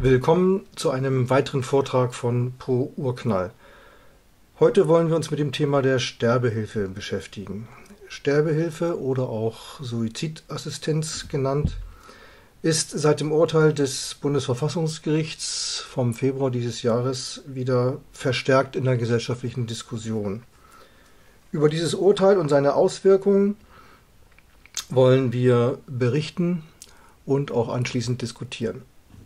Willkommen zu einem weiteren Vortrag von Pro Urknall. Heute wollen wir uns mit dem Thema der Sterbehilfe beschäftigen. Sterbehilfe oder auch Suizidassistenz genannt, ist seit dem Urteil des Bundesverfassungsgerichts vom Februar dieses Jahres wieder verstärkt in der gesellschaftlichen Diskussion. Über dieses Urteil und seine Auswirkungen wollen wir berichten und auch anschließend diskutieren.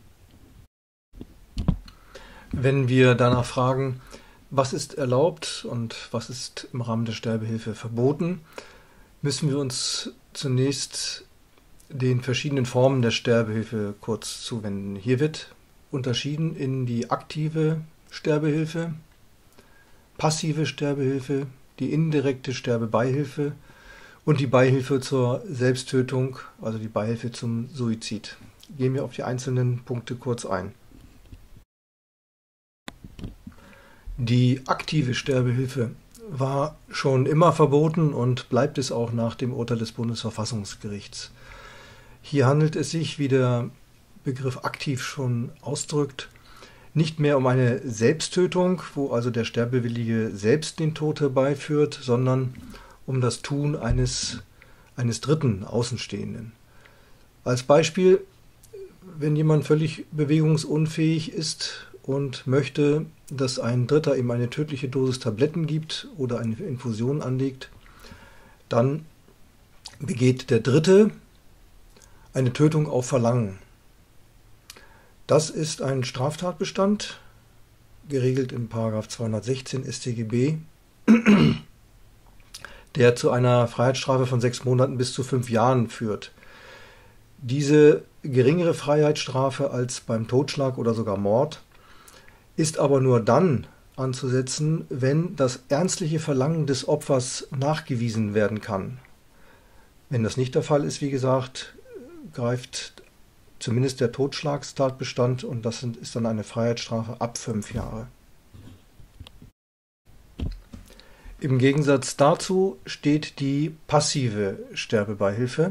Wenn wir danach fragen, was ist erlaubt und was ist im Rahmen der Sterbehilfe verboten, müssen wir uns zunächst den verschiedenen Formen der Sterbehilfe kurz zuwenden. Hier wird unterschieden in die aktive Sterbehilfe, passive Sterbehilfe, die indirekte Sterbebeihilfe und die Beihilfe zur Selbsttötung, also die Beihilfe zum Suizid. Gehen wir auf die einzelnen Punkte kurz ein. Die aktive Sterbehilfe war schon immer verboten und bleibt es auch nach dem Urteil des Bundesverfassungsgerichts. Hier handelt es sich, wie der Begriff aktiv schon ausdrückt, nicht mehr um eine Selbsttötung, wo also der Sterbewillige selbst den Tod herbeiführt, sondern um das Tun eines dritten Außenstehenden. Als Beispiel, wenn jemand völlig bewegungsunfähig ist und möchte, dass ein Dritter ihm eine tödliche Dosis Tabletten gibt oder eine Infusion anlegt, dann begeht der Dritte eine Tötung auf Verlangen. Das ist ein Straftatbestand, geregelt in § 216 StGB, der zu einer Freiheitsstrafe von 6 Monaten bis zu 5 Jahren führt. Diese geringere Freiheitsstrafe als beim Totschlag oder sogar Mord ist aber nur dann anzusetzen, wenn das ernstliche Verlangen des Opfers nachgewiesen werden kann. Wenn das nicht der Fall ist, wie gesagt, greift zumindest der Totschlagstatbestand und das ist dann eine Freiheitsstrafe ab 5 Jahre. Im Gegensatz dazu steht die passive Sterbebeihilfe,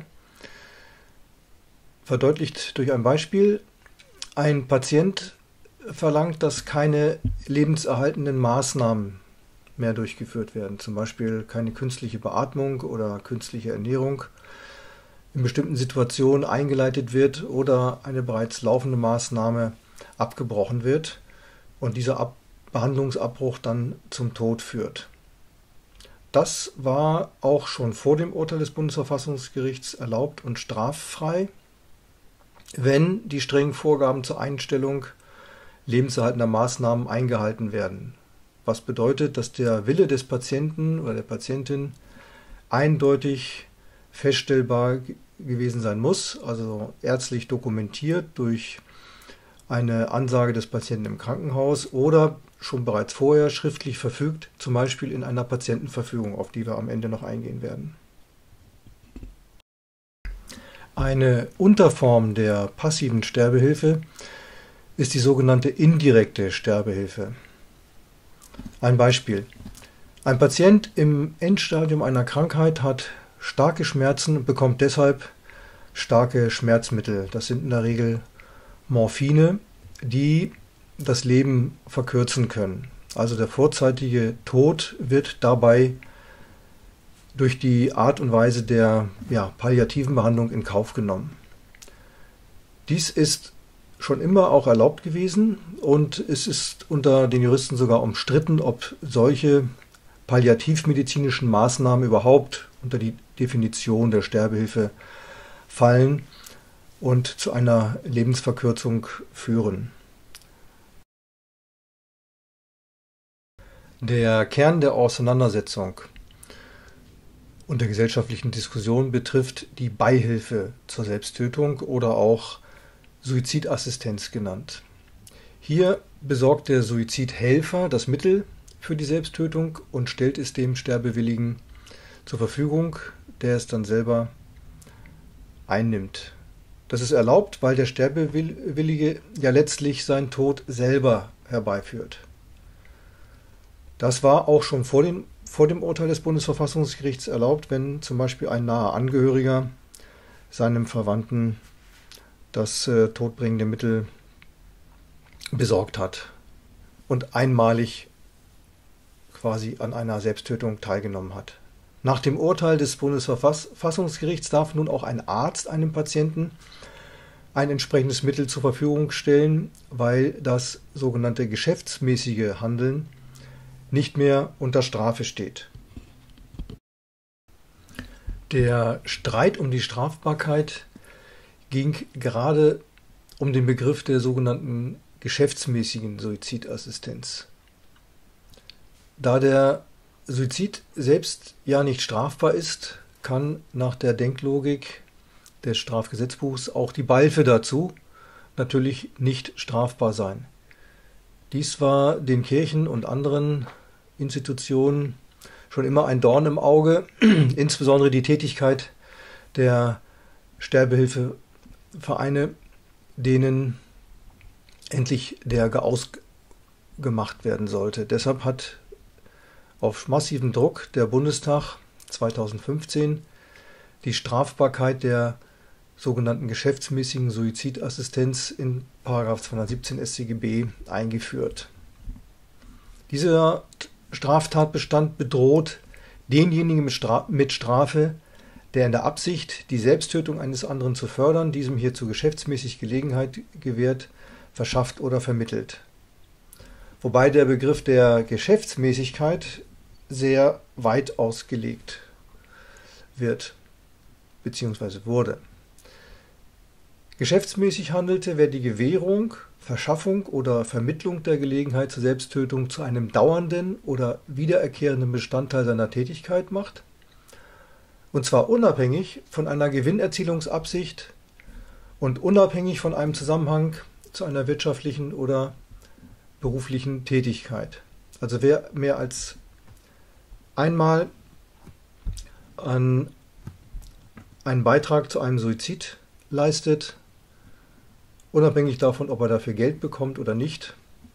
verdeutlicht durch ein Beispiel. Ein Patient verlangt, dass keine lebenserhaltenden Maßnahmen mehr durchgeführt werden, zum Beispiel keine künstliche Beatmung oder künstliche Ernährung in bestimmten Situationen eingeleitet wird oder eine bereits laufende Maßnahme abgebrochen wird und dieser Behandlungsabbruch dann zum Tod führt. Das war auch schon vor dem Urteil des Bundesverfassungsgerichts erlaubt und straffrei, wenn die strengen Vorgaben zur Einstellung lebenserhaltender Maßnahmen eingehalten werden. Was bedeutet, dass der Wille des Patienten oder der Patientin eindeutig feststellbar gewesen sein muss, also ärztlich dokumentiert durch eine Ansage des Patienten im Krankenhaus oder schon bereits vorher schriftlich verfügt, zum Beispiel in einer Patientenverfügung, auf die wir am Ende noch eingehen werden. Eine Unterform der passiven Sterbehilfe ist die sogenannte indirekte Sterbehilfe. Ein Beispiel. Ein Patient im Endstadium einer Krankheit hat starke Schmerzen und bekommt deshalb starke Schmerzmittel. Das sind in der Regel Morphine, die das Leben verkürzen können. Also der vorzeitige Tod wird dabei durch die Art und Weise der palliativen Behandlung in Kauf genommen. Dies ist schon immer auch erlaubt gewesen und es ist unter den Juristen sogar umstritten, ob solche palliativmedizinischen Maßnahmen überhaupt unter die Definition der Sterbehilfe fallen und zu einer Lebensverkürzung führen. Der Kern der Auseinandersetzung und der gesellschaftlichen Diskussion betrifft die Beihilfe zur Selbsttötung oder auch Suizidassistenz genannt. Hier besorgt der Suizidhelfer das Mittel für die Selbsttötung und stellt es dem Sterbewilligen zur Verfügung, der es dann selber einnimmt. Das ist erlaubt, weil der Sterbewillige ja letztlich seinen Tod selber herbeiführt. Das war auch schon vor dem Urteil des Bundesverfassungsgerichts erlaubt, wenn zum Beispiel ein naher Angehöriger seinem Verwandten das todbringende Mittel besorgt hat und einmalig quasi an einer Selbsttötung teilgenommen hat. Nach dem Urteil des Bundesverfassungsgerichts darf nun auch ein Arzt einem Patienten ein entsprechendes Mittel zur Verfügung stellen, weil das sogenannte geschäftsmäßige Handeln nicht mehr unter Strafe steht. Der Streit um die Strafbarkeit ging gerade um den Begriff der sogenannten geschäftsmäßigen Suizidassistenz. Da der Suizid selbst ja nicht strafbar ist, kann nach der Denklogik des Strafgesetzbuchs auch die Beihilfe dazu natürlich nicht strafbar sein. Dies war den Kirchen und anderen Institutionen schon immer ein Dorn im Auge, insbesondere die Tätigkeit der Sterbehilfevereine, denen endlich der ausgemacht werden sollte. Deshalb hat auf massiven Druck der Bundestag 2015 die Strafbarkeit der sogenannten geschäftsmäßigen Suizidassistenz in § 217 StGB eingeführt. Dieser Straftatbestand bedroht denjenigen mit Strafe, der in der Absicht, die Selbsttötung eines anderen zu fördern, diesem hierzu geschäftsmäßig Gelegenheit gewährt, verschafft oder vermittelt. Wobei der Begriff der Geschäftsmäßigkeit sehr weit ausgelegt wird bzw. wurde. Geschäftsmäßig handelte, wer die Gewährung, Verschaffung oder Vermittlung der Gelegenheit zur Selbsttötung zu einem dauernden oder wiederkehrenden Bestandteil seiner Tätigkeit macht, und zwar unabhängig von einer Gewinnerzielungsabsicht und unabhängig von einem Zusammenhang zu einer wirtschaftlichen oder beruflichen Tätigkeit. Also wer mehr als einmal einen Beitrag zu einem Suizid leistet, unabhängig davon, ob er dafür Geld bekommt oder nicht,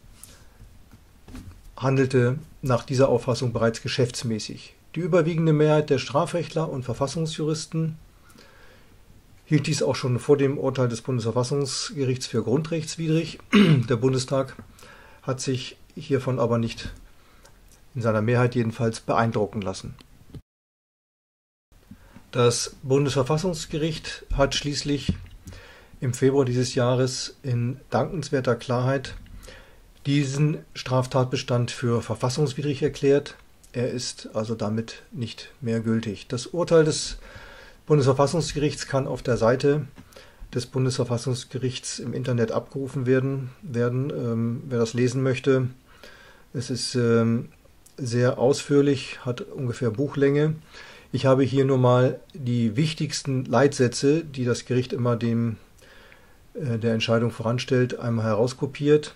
handelte nach dieser Auffassung bereits geschäftsmäßig. Die überwiegende Mehrheit der Strafrechtler und Verfassungsjuristen hielt dies auch schon vor dem Urteil des Bundesverfassungsgerichts für grundrechtswidrig. Der Bundestag hat sich hiervon aber nicht, in seiner Mehrheit jedenfalls, beeindrucken lassen. Das Bundesverfassungsgericht hat schließlich im Februar dieses Jahres in dankenswerter Klarheit diesen Straftatbestand für verfassungswidrig erklärt. Er ist also damit nicht mehr gültig. Das Urteil des Bundesverfassungsgerichts kann auf der Seite des Bundesverfassungsgerichts im Internet abgerufen werden. Wer das lesen möchte, es ist sehr ausführlich, hat ungefähr Buchlänge. Ich habe hier nur mal die wichtigsten Leitsätze, die das Gericht immer der Entscheidung voranstellt, einmal herauskopiert.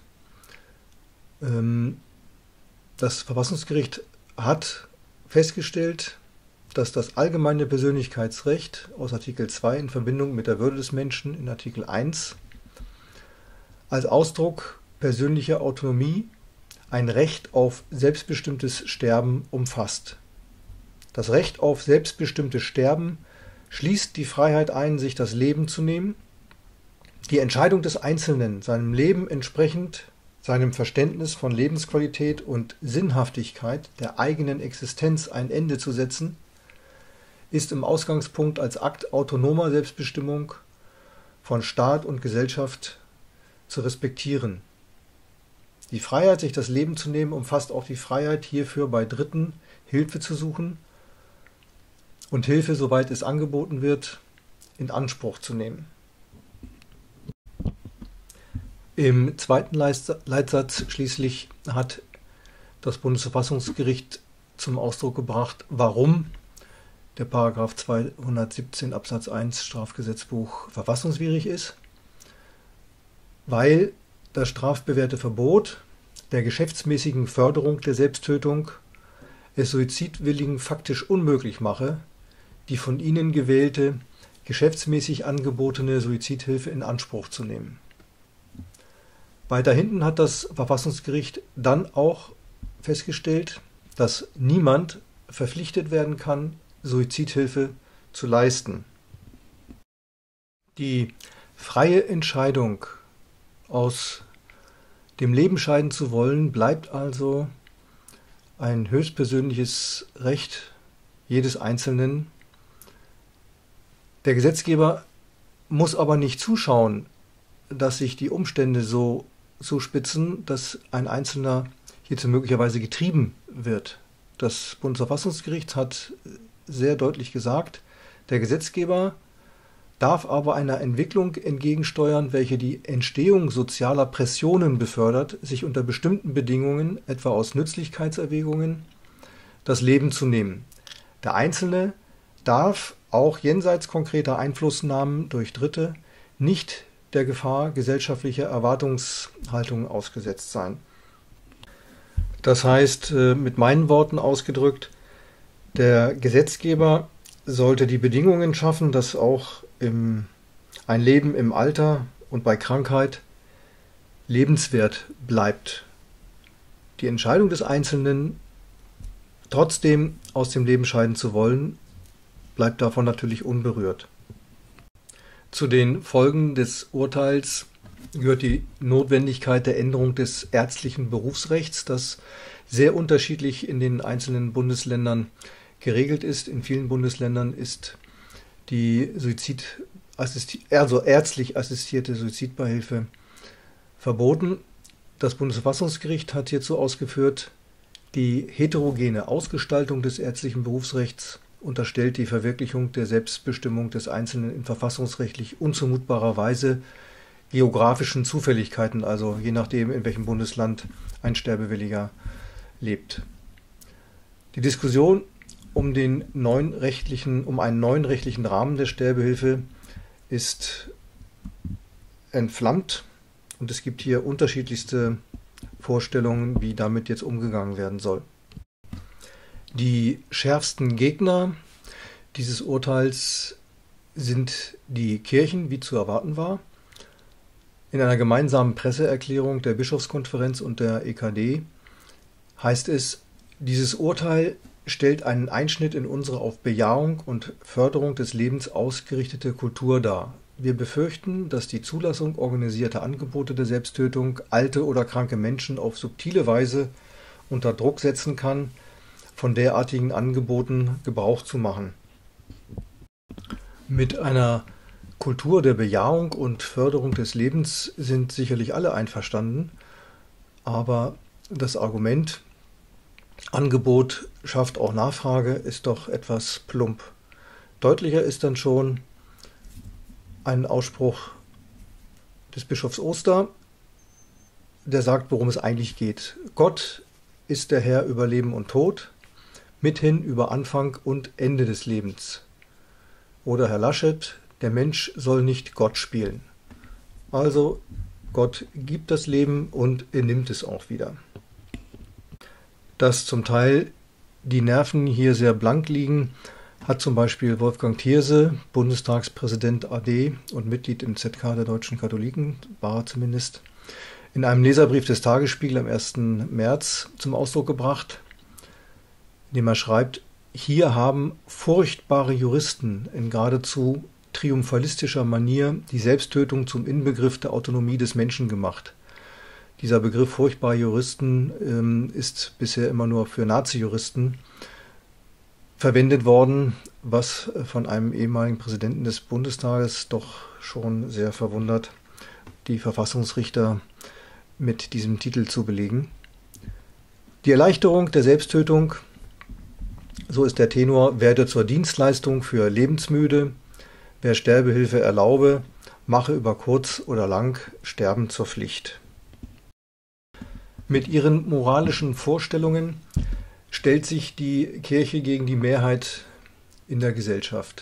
Das Verfassungsgericht hat festgestellt, dass das allgemeine Persönlichkeitsrecht aus Artikel 2 in Verbindung mit der Würde des Menschen in Artikel 1 als Ausdruck persönlicher Autonomie ein Recht auf selbstbestimmtes Sterben umfasst. Das Recht auf selbstbestimmtes Sterben schließt die Freiheit ein, sich das Leben zu nehmen, die Entscheidung des Einzelnen, seinem Leben entsprechend seinem Verständnis von Lebensqualität und Sinnhaftigkeit der eigenen Existenz ein Ende zu setzen, ist im Ausgangspunkt als Akt autonomer Selbstbestimmung von Staat und Gesellschaft zu respektieren. Die Freiheit, sich das Leben zu nehmen, umfasst auch die Freiheit, hierfür bei Dritten Hilfe zu suchen und Hilfe, soweit es angeboten wird, in Anspruch zu nehmen. Im zweiten Leitsatz schließlich hat das Bundesverfassungsgericht zum Ausdruck gebracht, warum der § 217 Absatz 1 Strafgesetzbuch verfassungswidrig ist, weil das strafbewährte Verbot der geschäftsmäßigen Förderung der Selbsttötung es Suizidwilligen faktisch unmöglich mache, die von ihnen gewählte, geschäftsmäßig angebotene Suizidhilfe in Anspruch zu nehmen. Weiter hinten hat das Verfassungsgericht dann auch festgestellt, dass niemand verpflichtet werden kann, Suizidhilfe zu leisten. Die freie Entscheidung aus Dem Leben scheiden zu wollen, bleibt also ein höchstpersönliches Recht jedes Einzelnen. Der Gesetzgeber muss aber nicht zuschauen, dass sich die Umstände so zuspitzen, dass ein Einzelner hierzu möglicherweise getrieben wird. Das Bundesverfassungsgericht hat sehr deutlich gesagt, der Gesetzgeber darf aber einer Entwicklung entgegensteuern, welche die Entstehung sozialer Pressionen befördert, sich unter bestimmten Bedingungen, etwa aus Nützlichkeitserwägungen, das Leben zu nehmen. Der Einzelne darf auch jenseits konkreter Einflussnahmen durch Dritte nicht der Gefahr gesellschaftlicher Erwartungshaltungen ausgesetzt sein. Das heißt, mit meinen Worten ausgedrückt, der Gesetzgeber sollte die Bedingungen schaffen, dass auch ein Leben im Alter und bei Krankheit lebenswert bleibt. Die Entscheidung des Einzelnen, trotzdem aus dem Leben scheiden zu wollen, bleibt davon natürlich unberührt. Zu den Folgen des Urteils gehört die Notwendigkeit der Änderung des ärztlichen Berufsrechts, das sehr unterschiedlich in den einzelnen Bundesländern geregelt ist. In vielen Bundesländern ist die ärztlich assistierte Suizidbeihilfe verboten. Das Bundesverfassungsgericht hat hierzu ausgeführt, die heterogene Ausgestaltung des ärztlichen Berufsrechts unterstellt die Verwirklichung der Selbstbestimmung des Einzelnen in verfassungsrechtlich unzumutbarer Weise geografischen Zufälligkeiten, also je nachdem, in welchem Bundesland ein Sterbewilliger lebt. Die Diskussion um einen neuen rechtlichen Rahmen der Sterbehilfe ist entflammt und es gibt hier unterschiedlichste Vorstellungen, wie damit jetzt umgegangen werden soll. Die schärfsten Gegner dieses Urteils sind die Kirchen, wie zu erwarten war. In einer gemeinsamen Presseerklärung der Bischofskonferenz und der EKD heißt es, dieses Urteil stellt einen Einschnitt in unsere auf Bejahung und Förderung des Lebens ausgerichtete Kultur dar. Wir befürchten, dass die Zulassung organisierter Angebote der Selbsttötung alte oder kranke Menschen auf subtile Weise unter Druck setzen kann, von derartigen Angeboten Gebrauch zu machen. Mit einer Kultur der Bejahung und Förderung des Lebens sind sicherlich alle einverstanden, aber das Argument, Angebot schafft auch Nachfrage, ist doch etwas plump. Deutlicher ist dann schon ein Ausspruch des Bischofs Oster, der sagt, worum es eigentlich geht. Gott ist der Herr über Leben und Tod, mithin über Anfang und Ende des Lebens. Oder Herr Laschet, der Mensch soll nicht Gott spielen. Also Gott gibt das Leben und er nimmt es auch wieder. Dass zum Teil die Nerven hier sehr blank liegen, hat zum Beispiel Wolfgang Thierse, Bundestagspräsident AD und Mitglied im ZK der Deutschen Katholiken, war er zumindest, in einem Leserbrief des Tagesspiegel am 1. März zum Ausdruck gebracht, in dem er schreibt, hier haben furchtbare Juristen in geradezu triumphalistischer Manier die Selbsttötung zum Inbegriff der Autonomie des Menschen gemacht. Dieser Begriff furchtbare Juristen ist bisher immer nur für Nazi-Juristen verwendet worden, was von einem ehemaligen Präsidenten des Bundestages doch schon sehr verwundert, die Verfassungsrichter mit diesem Titel zu belegen. Die Erleichterung der Selbsttötung, so ist der Tenor, werde zur Dienstleistung für Lebensmüde, wer Sterbehilfe erlaube, mache über kurz oder lang Sterben zur Pflicht. Mit ihren moralischen Vorstellungen stellt sich die Kirche gegen die Mehrheit in der Gesellschaft.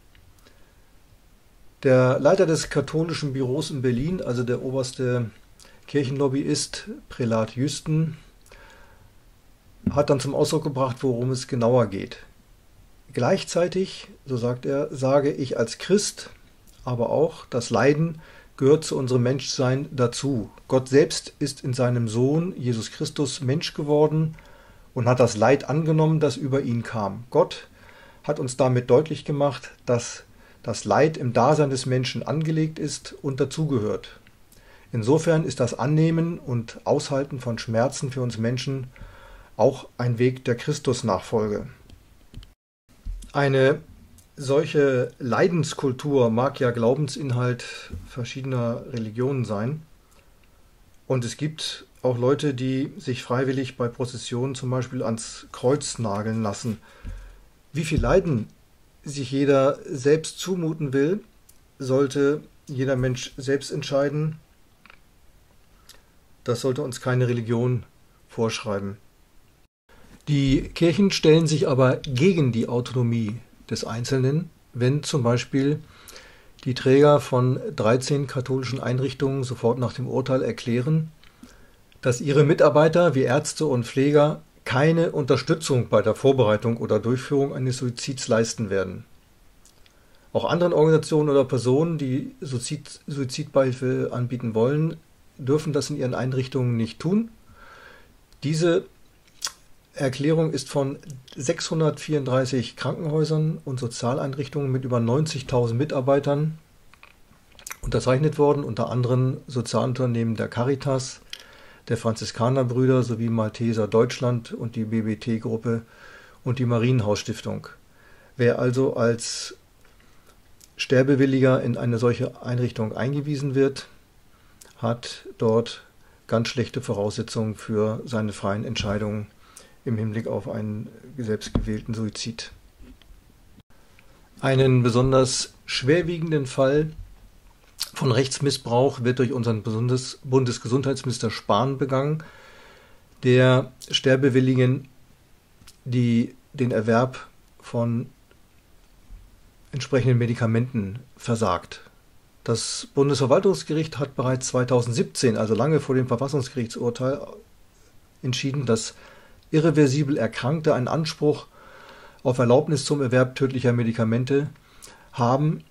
Der Leiter des katholischen Büros in Berlin, also der oberste Kirchenlobbyist Prälat Jüsten, hat dann zum Ausdruck gebracht, worum es genauer geht. Gleichzeitig, so sagt er, sage ich als Christ, aber auch, das Leiden gehört zu unserem Menschsein dazu. Gott selbst ist in seinem Sohn Jesus Christus Mensch geworden und hat das Leid angenommen, das über ihn kam. Gott hat uns damit deutlich gemacht, dass das Leid im Dasein des Menschen angelegt ist und dazugehört. Insofern ist das Annehmen und Aushalten von Schmerzen für uns Menschen auch ein Weg der Christusnachfolge. Eine solche Leidenskultur mag ja Glaubensinhalt verschiedener Religionen sein. Und es gibt auch Leute, die sich freiwillig bei Prozessionen zum Beispiel ans Kreuz nageln lassen. Wie viel Leiden sich jeder selbst zumuten will, sollte jeder Mensch selbst entscheiden. Das sollte uns keine Religion vorschreiben. Die Kirchen stellen sich aber gegen die Autonomie des Einzelnen, wenn zum Beispiel die Träger von 13 katholischen Einrichtungen sofort nach dem Urteil erklären, dass ihre Mitarbeiter wie Ärzte und Pfleger keine Unterstützung bei der Vorbereitung oder Durchführung eines Suizids leisten werden. Auch anderen Organisationen oder Personen, die Suizidbeihilfe anbieten wollen, dürfen das in ihren Einrichtungen nicht tun. Diese Erklärung ist von 634 Krankenhäusern und Sozialeinrichtungen mit über 90.000 Mitarbeitern unterzeichnet worden, unter anderem Sozialunternehmen der Caritas, der Franziskanerbrüder sowie Malteser Deutschland und die BBT-Gruppe und die Marienhaus-Stiftung. Wer also als Sterbewilliger in eine solche Einrichtung eingewiesen wird, hat dort ganz schlechte Voraussetzungen für seine freien Entscheidungen im Hinblick auf einen selbstgewählten Suizid. Einen besonders schwerwiegenden Fall von Rechtsmissbrauch wird durch unseren Bundesgesundheitsminister Spahn begangen, der Sterbewilligen, die den Erwerb von entsprechenden Medikamenten versagt. Das Bundesverwaltungsgericht hat bereits 2017, also lange vor dem Verfassungsgerichtsurteil, entschieden, dass irreversibel Erkrankte einen Anspruch auf Erlaubnis zum Erwerb tödlicher Medikamente haben.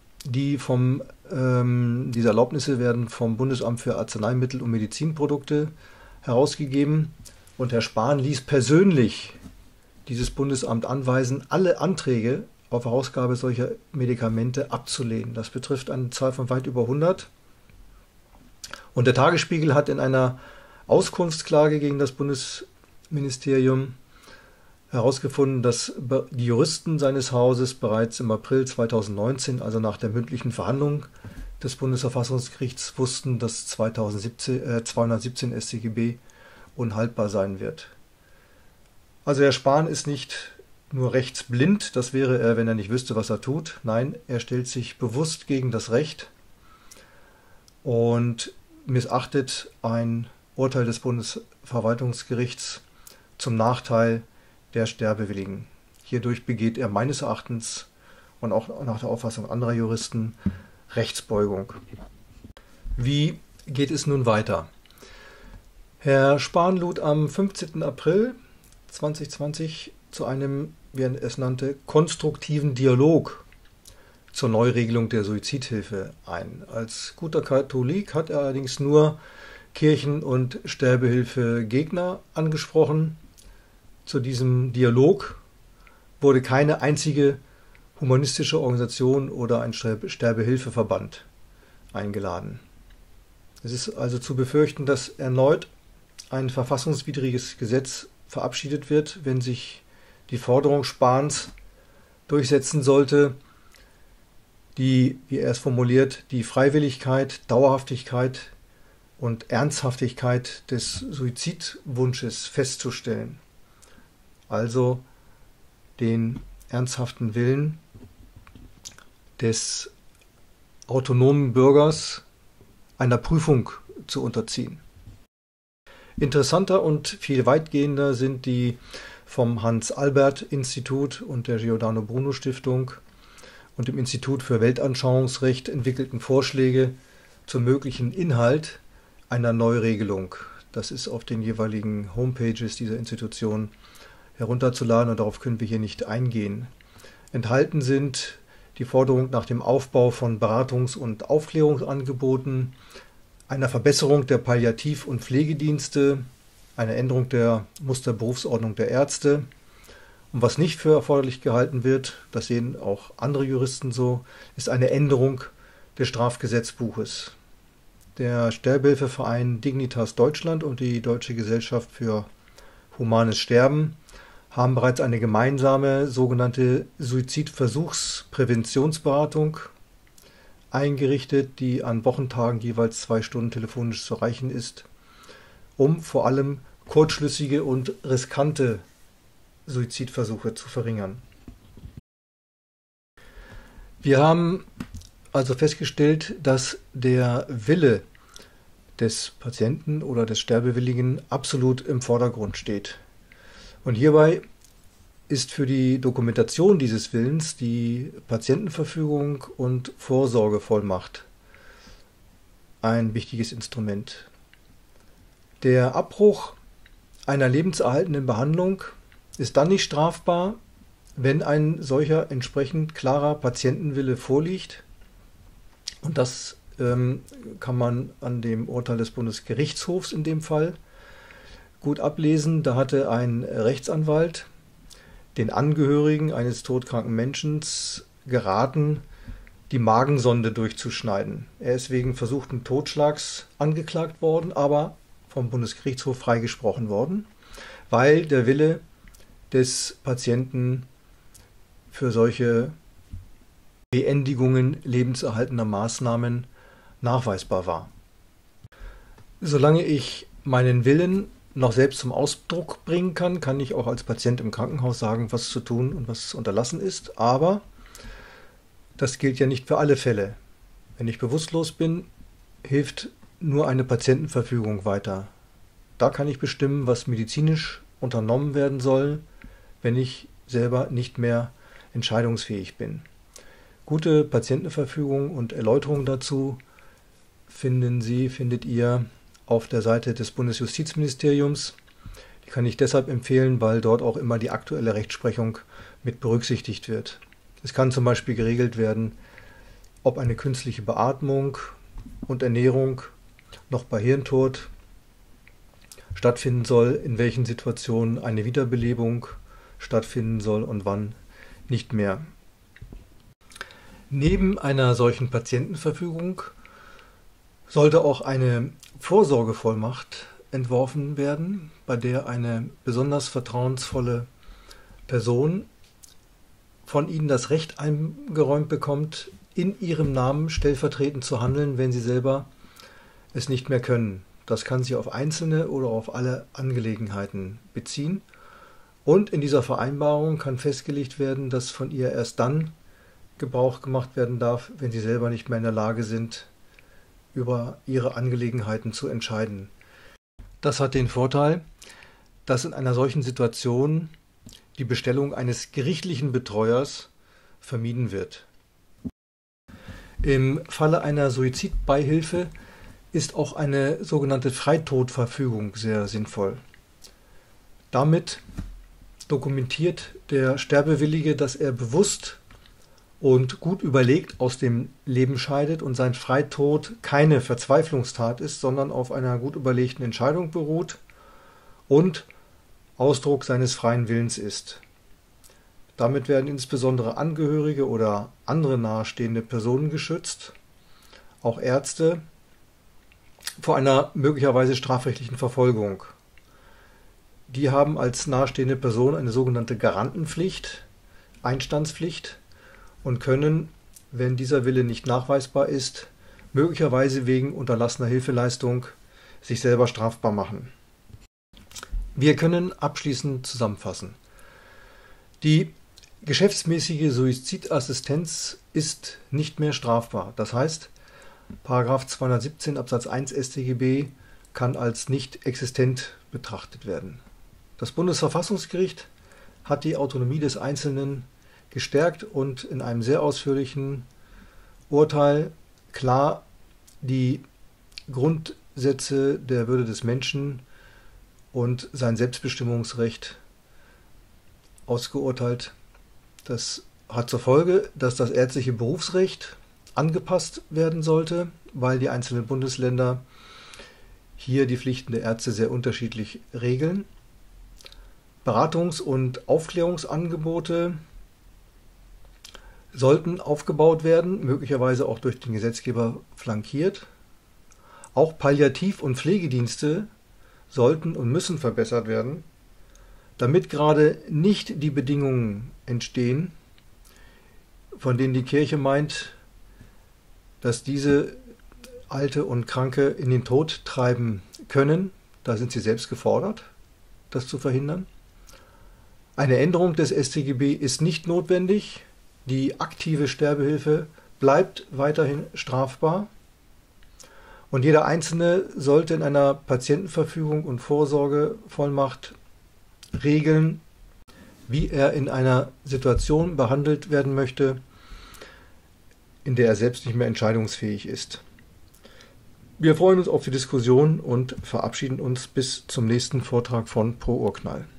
Diese Erlaubnisse werden vom Bundesamt für Arzneimittel und Medizinprodukte herausgegeben. Und Herr Spahn ließ persönlich dieses Bundesamt anweisen, alle Anträge auf Herausgabe solcher Medikamente abzulehnen. Das betrifft eine Zahl von weit über 100. Und der Tagesspiegel hat in einer Auskunftsklage gegen das Bundesministerium herausgefunden, dass die Juristen seines Hauses bereits im April 2019, also nach der mündlichen Verhandlung des Bundesverfassungsgerichts, wussten, dass 217 StGB unhaltbar sein wird. Also Herr Spahn ist nicht nur rechtsblind, das wäre er, wenn er nicht wüsste, was er tut. Nein, er stellt sich bewusst gegen das Recht und missachtet ein Urteil des Bundesverwaltungsgerichts zum Nachteil der Sterbewilligen. Hierdurch begeht er meines Erachtens und auch nach der Auffassung anderer Juristen Rechtsbeugung. Wie geht es nun weiter? Herr Spahn lud am 15. April 2020 zu einem, wie er es nannte, konstruktiven Dialog zur Neuregelung der Suizidhilfe ein. Als guter Katholik hat er allerdings nur Kirchen- und Sterbehilfegegner angesprochen. Zu diesem Dialog wurde keine einzige humanistische Organisation oder ein Sterbehilfeverband eingeladen. Es ist also zu befürchten, dass erneut ein verfassungswidriges Gesetz verabschiedet wird, wenn sich die Forderung Spahns durchsetzen sollte, die, wie er es formuliert, die Freiwilligkeit, Dauerhaftigkeit und Ernsthaftigkeit des Suizidwunsches festzustellen. Also den ernsthaften Willen des autonomen Bürgers einer Prüfung zu unterziehen. Interessanter und viel weitgehender sind die vom Hans-Albert-Institut und der Giordano Bruno Stiftung und dem Institut für Weltanschauungsrecht entwickelten Vorschläge zum möglichen Inhalt einer Neuregelung. Das ist auf den jeweiligen Homepages dieser Institution herunterzuladen und darauf können wir hier nicht eingehen. Enthalten sind die Forderung nach dem Aufbau von Beratungs- und Aufklärungsangeboten, einer Verbesserung der Palliativ- und Pflegedienste, eine Änderung der Musterberufsordnung der Ärzte. Und was nicht für erforderlich gehalten wird, das sehen auch andere Juristen so, ist eine Änderung des Strafgesetzbuches. der Sterbehilfeverein Dignitas Deutschland und die Deutsche Gesellschaft für Humanes Sterben haben bereits eine gemeinsame sogenannte Suizidversuchspräventionsberatung eingerichtet, die an Wochentagen jeweils 2 Stunden telefonisch zu erreichen ist, um vor allem kurzschlüssige und riskante Suizidversuche zu verringern. Wir haben also festgestellt, dass der Wille des Patienten oder des Sterbewilligen absolut im Vordergrund steht. Und hierbei ist für die Dokumentation dieses Willens die Patientenverfügung und Vorsorgevollmacht ein wichtiges Instrument. Der Abbruch einer lebenserhaltenden Behandlung ist dann nicht strafbar, wenn ein solcher entsprechend klarer Patientenwille vorliegt. Und das kann man an dem Urteil des Bundesgerichtshofs in dem Fall gut ablesen. Da hatte ein Rechtsanwalt den Angehörigen eines todkranken Menschen geraten, die Magensonde durchzuschneiden. Er ist wegen versuchten Totschlags angeklagt worden, aber vom Bundesgerichtshof freigesprochen worden, weil der Wille des Patienten für solche Beendigungen lebenserhaltender Maßnahmen nachweisbar war. Solange ich meinen Willen noch selbst zum Ausdruck bringen kann, kann ich auch als Patient im Krankenhaus sagen, was zu tun und was zu unterlassen ist. Aber das gilt ja nicht für alle Fälle. Wenn ich bewusstlos bin, hilft nur eine Patientenverfügung weiter. Da kann ich bestimmen, was medizinisch unternommen werden soll, wenn ich selber nicht mehr entscheidungsfähig bin. Gute Patientenverfügung und Erläuterungen dazu findet ihr auf der Seite des Bundesjustizministeriums. Die kann ich deshalb empfehlen, weil dort auch immer die aktuelle Rechtsprechung mit berücksichtigt wird. Es kann zum Beispiel geregelt werden, ob eine künstliche Beatmung und Ernährung noch bei Hirntod stattfinden soll, in welchen Situationen eine Wiederbelebung stattfinden soll und wann nicht mehr. Neben einer solchen Patientenverfügung sollte auch eine Vorsorgevollmacht entworfen werden, bei der eine besonders vertrauensvolle Person von Ihnen das Recht eingeräumt bekommt, in Ihrem Namen stellvertretend zu handeln, wenn Sie selber es nicht mehr können. Das kann sich auf einzelne oder auf alle Angelegenheiten beziehen. Und in dieser Vereinbarung kann festgelegt werden, dass von ihr erst dann Gebrauch gemacht werden darf, wenn Sie selber nicht mehr in der Lage sind, über Ihre Angelegenheiten zu entscheiden. Das hat den Vorteil, dass in einer solchen Situation die Bestellung eines gerichtlichen Betreuers vermieden wird. Im Falle einer Suizidbeihilfe ist auch eine sogenannte Freitodverfügung sehr sinnvoll. Damit dokumentiert der Sterbewillige, dass er bewusst und gut überlegt aus dem Leben scheidet und sein Freitod keine Verzweiflungstat ist, sondern auf einer gut überlegten Entscheidung beruht und Ausdruck seines freien Willens ist. Damit werden insbesondere Angehörige oder andere nahestehende Personen geschützt, auch Ärzte, vor einer möglicherweise strafrechtlichen Verfolgung. Die haben als nahestehende Person eine sogenannte Garantenpflicht, Einstandspflicht, und können, wenn dieser Wille nicht nachweisbar ist, möglicherweise wegen unterlassener Hilfeleistung sich selber strafbar machen. Wir können abschließend zusammenfassen. Die geschäftsmäßige Suizidassistenz ist nicht mehr strafbar. Das heißt, § 217 Absatz 1 StGB kann als nicht existent betrachtet werden. Das Bundesverfassungsgericht hat die Autonomie des Einzelnen gestärkt und in einem sehr ausführlichen Urteil klar die Grundsätze der Würde des Menschen und sein Selbstbestimmungsrecht ausgeurteilt. Das hat zur Folge, dass das ärztliche Berufsrecht angepasst werden sollte, weil die einzelnen Bundesländer hier die Pflichten der Ärzte sehr unterschiedlich regeln. Beratungs- und Aufklärungsangebote sollten aufgebaut werden, möglicherweise auch durch den Gesetzgeber flankiert. Auch Palliativ- und Pflegedienste sollten und müssen verbessert werden, damit gerade nicht die Bedingungen entstehen, von denen die Kirche meint, dass diese Alte und Kranke in den Tod treiben können. Da sind sie selbst gefordert, das zu verhindern. Eine Änderung des StGB ist nicht notwendig. Die aktive Sterbehilfe bleibt weiterhin strafbar. Und jeder Einzelne sollte in einer Patientenverfügung und Vorsorgevollmacht regeln, wie er in einer Situation behandelt werden möchte, in der er selbst nicht mehr entscheidungsfähig ist. Wir freuen uns auf die Diskussion und verabschieden uns bis zum nächsten Vortrag von Pro Urknall.